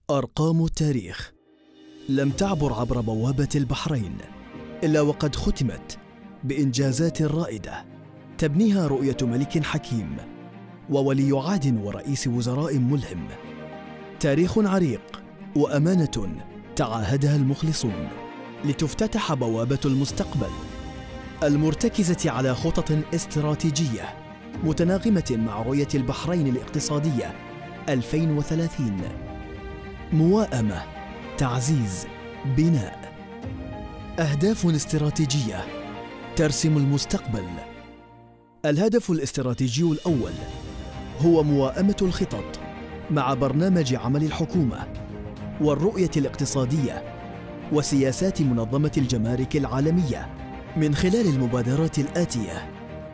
أرقام التاريخ لم تعبر عبر بوابة البحرين إلا وقد ختمت بإنجازات رائدة تبنيها رؤية ملك حكيم وولي عهد ورئيس وزراء ملهم. تاريخ عريق وأمانة تعاهدها المخلصون لتفتتح بوابة المستقبل المرتكزة على خطط استراتيجية متناغمة مع رؤية البحرين الاقتصادية 2030. موائمة، تعزيز، بناء. أهداف استراتيجية ترسم المستقبل. الهدف الاستراتيجي الأول هو موائمة الخطط مع برنامج عمل الحكومة والرؤية الاقتصادية وسياسات منظمة الجمارك العالمية من خلال المبادرات الآتية: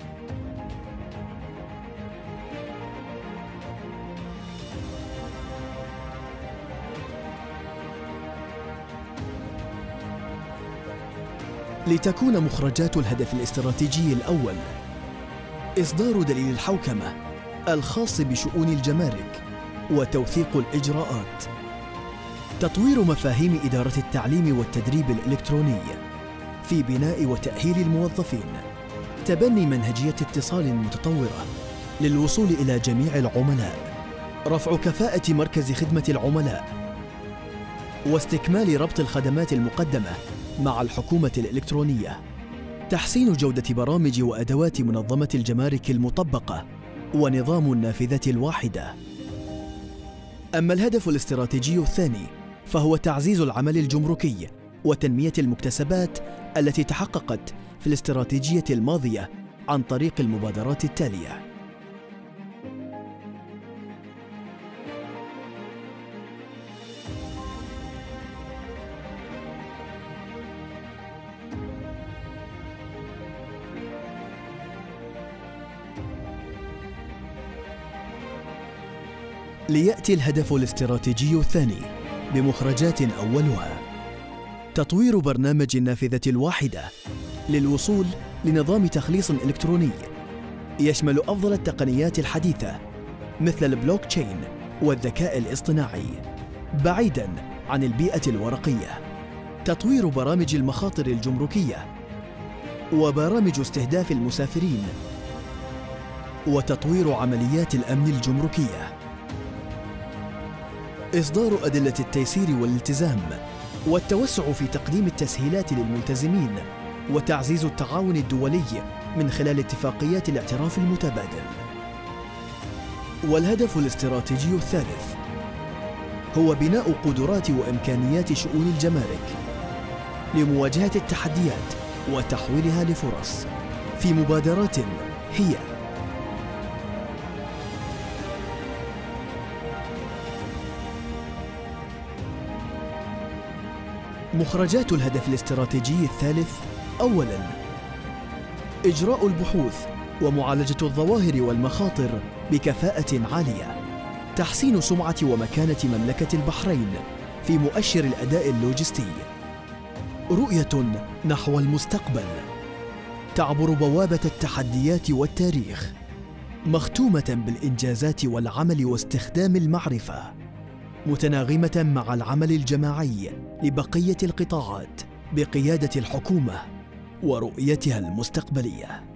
لتكون مخرجات الهدف الاستراتيجي الأول إصدار دليل الحوكمة الخاص بشؤون الجمارك وتوثيق الإجراءات، تطوير مفاهيم إدارة التعليم والتدريب الإلكتروني في بناء وتأهيل الموظفين، تبني منهجية اتصال متطورة للوصول إلى جميع العملاء، رفع كفاءة مركز خدمة العملاء، واستكمال ربط الخدمات المقدمة مع الحكومة الإلكترونية، تحسين جودة برامج وأدوات منظمة الجمارك المطبقة ونظام النافذة الواحدة. أما الهدف الاستراتيجي الثاني فهو تعزيز العمل الجمركي وتنمية المكتسبات التي تحققت في الاستراتيجية الماضية عن طريق المبادرات التالية: ليأتي الهدف الاستراتيجي الثاني بمخرجات أولها تطوير برنامج النافذة الواحدة للوصول لنظام تخليص إلكتروني يشمل أفضل التقنيات الحديثة مثل البلوك تشين والذكاء الاصطناعي بعيداً عن البيئة الورقية، تطوير برامج المخاطر الجمركية وبرامج استهداف المسافرين، وتطوير عمليات الأمن الجمركية، إصدار أدلة التيسير والالتزام والتوسع في تقديم التسهيلات للملتزمين، وتعزيز التعاون الدولي من خلال اتفاقيات الاعتراف المتبادل. والهدف الاستراتيجي الثالث هو بناء قدرات وإمكانيات شؤون الجمارك لمواجهة التحديات وتحويلها لفرص في مبادرات هي: مخرجات الهدف الاستراتيجي الثالث: أولاً، إجراء البحوث ومعالجة الظواهر والمخاطر بكفاءة عالية، تحسين سمعة ومكانة مملكة البحرين في مؤشر الأداء اللوجستي، رؤية نحو المستقبل تعبر بوابة التحديات والتاريخ، مختومة بالإنجازات والعمل واستخدام المعرفة، متناغمة مع العمل الجماعي لبقية القطاعات بقيادة الحكومة ورؤيتها المستقبلية.